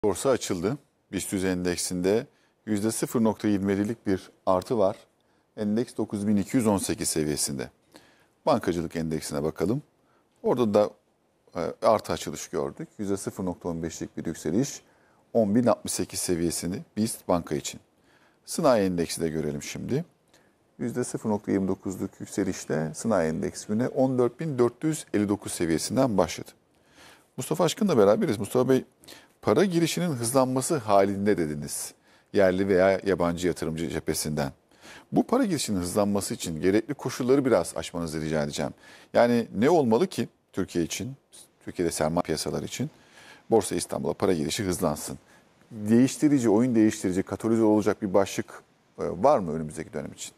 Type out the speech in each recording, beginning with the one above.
Borsa açıldı. BIST 100 endeksinde %0,27'lik bir artı var. Endeks 9218 seviyesinde. Bankacılık endeksine bakalım. Orada da artı açılış gördük. %0,15'lik bir yükseliş. 10.068 seviyesini BIST banka için. Sınai endeksi de görelim şimdi. %0,29'luk yükselişle sınai endeksi güne 14.459 seviyesinden başladı. Mustafa Aşkın'la beraberiz. Mustafa Bey, para girişinin hızlanması halinde dediniz. Yerli veya yabancı yatırımcı cephesinden. Bu para girişinin hızlanması için gerekli koşulları biraz aşmanızı rica edeceğim. Yani ne olmalı ki Türkiye için, Türkiye'de sermaye piyasaları için Borsa İstanbul'a para girişi hızlansın? Değiştirici, oyun değiştirici, katalize olacak bir başlık var mı önümüzdeki dönem için?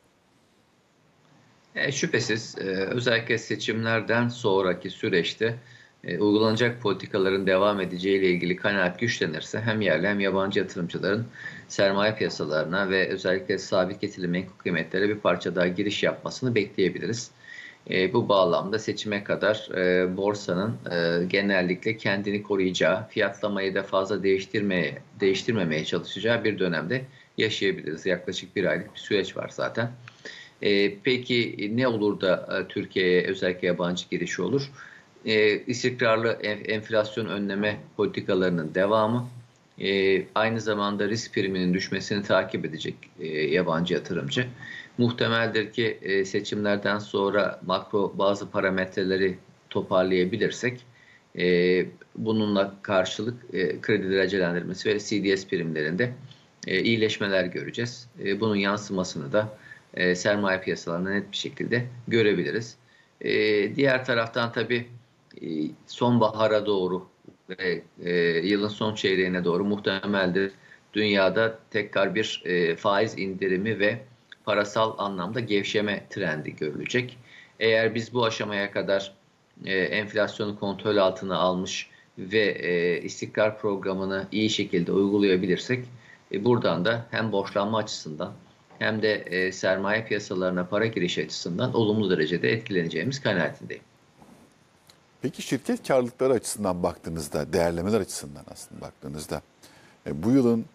Şüphesiz özellikle seçimlerden sonraki süreçte uygulanacak politikaların devam edeceği ile ilgili kanaat güçlenirse hem yerli hem yabancı yatırımcıların sermaye piyasalarına ve özellikle sabit getirili menkul kıymetlere bir parça daha giriş yapmasını bekleyebiliriz. Bu bağlamda seçime kadar borsanın genellikle kendini koruyacağı, fiyatlamayı da fazla değiştirmemeye çalışacağı bir dönemde yaşayabiliriz. Yaklaşık bir aylık bir süreç var zaten. Peki ne olur da Türkiye'ye özellikle yabancı girişi olur? İstikrarlı enflasyon önleme politikalarının devamı, aynı zamanda risk priminin düşmesini takip edecek yabancı yatırımcı. Muhtemeldir ki seçimlerden sonra makro bazı parametreleri toparlayabilirsek, bununla karşılık kredi derecelendirmesi ve CDS primlerinde iyileşmeler göreceğiz. Bunun yansımasını da sermaye piyasalarında net bir şekilde görebiliriz. Diğer taraftan tabii sonbahara doğru ve yılın son çeyreğine doğru muhtemeldir dünyada tekrar bir faiz indirimi ve parasal anlamda gevşeme trendi görülecek. Eğer biz bu aşamaya kadar enflasyonu kontrol altına almış ve istikrar programını iyi şekilde uygulayabilirsek, buradan da hem borçlanma açısından hem de sermaye piyasalarına para girişi açısından olumlu derecede etkileneceğimiz kanaatindeyim. Peki şirket karlılıkları açısından baktığınızda, değerlemeler açısından aslında baktığınızda bu yılın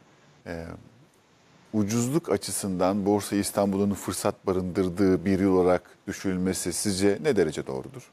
ucuzluk açısından Borsa İstanbul'un fırsat barındırdığı bir yıl olarak düşünülmesi sizce ne derece doğrudur?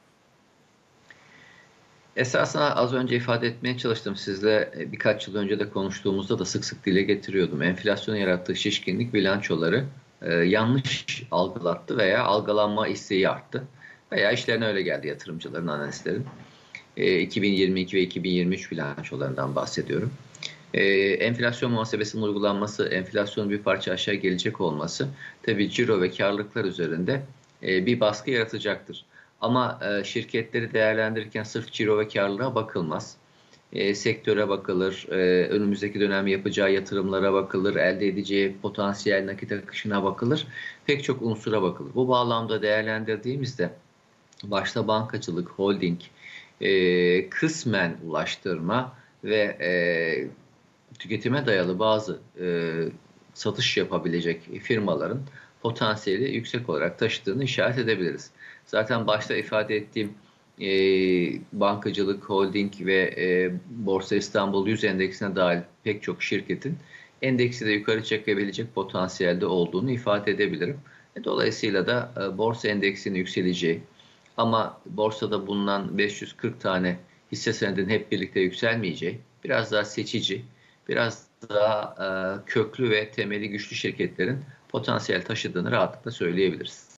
Esasında az önce ifade etmeye çalıştım sizle, birkaç yıl önce de konuştuğumuzda da sık sık dile getiriyordum. Enflasyonun yarattığı şişkinlik bilançoları yanlış algılattı veya algılanma isteği arttı. Veya işlerine öyle geldi yatırımcıların, analistlerin. 2022 ve 2023 bilançolarından bahsediyorum. Enflasyon muhasebesinin uygulanması, enflasyonun bir parça aşağı gelecek olması tabii ciro ve karlılıklar üzerinde bir baskı yaratacaktır. Ama şirketleri değerlendirirken sırf ciro ve karlılığa bakılmaz. Sektöre bakılır, önümüzdeki dönem yapacağı yatırımlara bakılır, elde edeceği potansiyel nakit akışına bakılır, pek çok unsura bakılır. Bu bağlamda değerlendirdiğimizde başta bankacılık, holding, kısmen ulaştırma ve tüketime dayalı bazı satış yapabilecek firmaların potansiyeli yüksek olarak taşıdığını işaret edebiliriz. Zaten başta ifade ettiğim bankacılık, holding ve Borsa İstanbul 100 endeksine dahil pek çok şirketin endeksi de yukarı çekebilecek potansiyelde olduğunu ifade edebilirim. Dolayısıyla da borsa endeksinin yükseleceği ama borsada bulunan 540 tane hisse senedinin hep birlikte yükselmeyeceği, biraz daha seçici, biraz daha köklü ve temeli güçlü şirketlerin potansiyel taşıdığını rahatlıkla söyleyebiliriz.